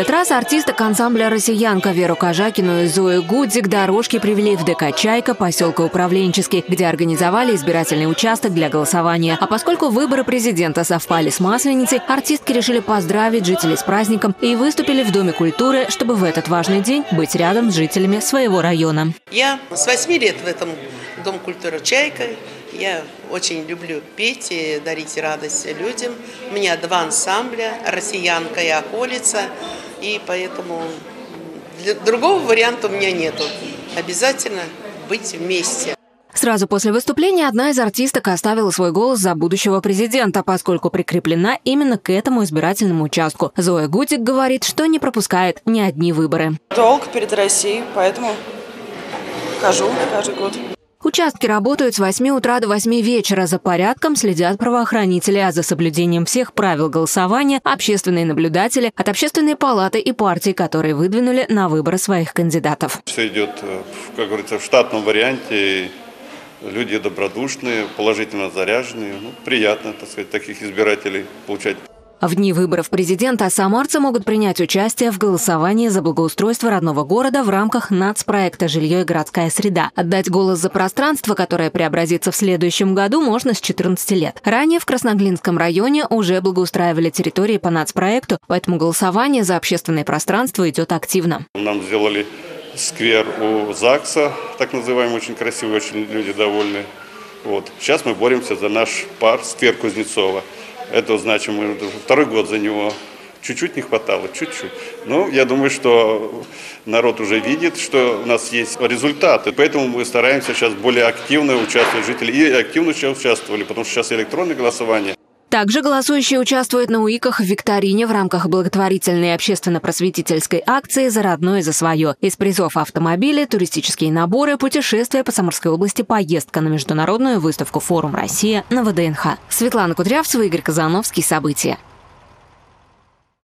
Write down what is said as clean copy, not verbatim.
этот раз артисток ансамбля «Россиянка» Веру Кожакину и Зою Гудзик дорожки привели в ДК «Чайка» поселка Управленческий, где организовали избирательный участок для голосования. А поскольку выборы президента совпали с Масленицей, артистки решили поздравить жителей с праздником и выступили в Доме культуры, чтобы в этот важный день быть рядом с жителями своего района. Я с 8 лет в этом Дом культуры «Чайка». Я очень люблю петь и дарить радость людям. У меня 2 ансамбля – «Россиянка» и «Околица». И поэтому другого варианта у меня нету. Обязательно быть вместе. Сразу после выступления одна из артисток оставила свой голос за будущего президента, поскольку прикреплена именно к этому избирательному участку. Зоя Гудзик говорит, что не пропускает ни одни выборы. Долг перед Россией, поэтому хожу каждый год. Участки работают с 8 утра до 8 вечера. За порядком следят правоохранители, а за соблюдением всех правил голосования – общественные наблюдатели от общественной палаты и партий, которые выдвинули на выборы своих кандидатов. Все идет, как говорится, в штатном варианте. Люди добродушные, положительно заряженные. Приятно, так сказать, таких избирателей получать. В дни выборов президента самарцы могут принять участие в голосовании за благоустройство родного города в рамках нацпроекта «Жилье и городская среда». Отдать голос за пространство, которое преобразится в следующем году, можно с 14 лет. Ранее в Красноглинском районе уже благоустраивали территории по нацпроекту, поэтому голосование за общественное пространство идет активно. Нам сделали сквер у ЗАГСа, так называемый, очень красивый, очень люди довольны. Сейчас мы боремся за наш парк, сквер Кузнецова. Это значит, мы 2-й год за него. Чуть-чуть не хватало, чуть-чуть. Но я думаю, что народ уже видит, что у нас есть результаты. Поэтому мы стараемся сейчас более активно участвовать, жители и активно участвовали, потому что сейчас электронное голосование. Также голосующие участвуют на УИКах в викторине в рамках благотворительной общественно-просветительской акции «За родное и за свое». Из призов автомобили, туристические наборы, путешествия по Самарской области, поездка на международную выставку «Форум Россия» на ВДНХ. Светлана Кудрявцева, Игорь Казановский. События.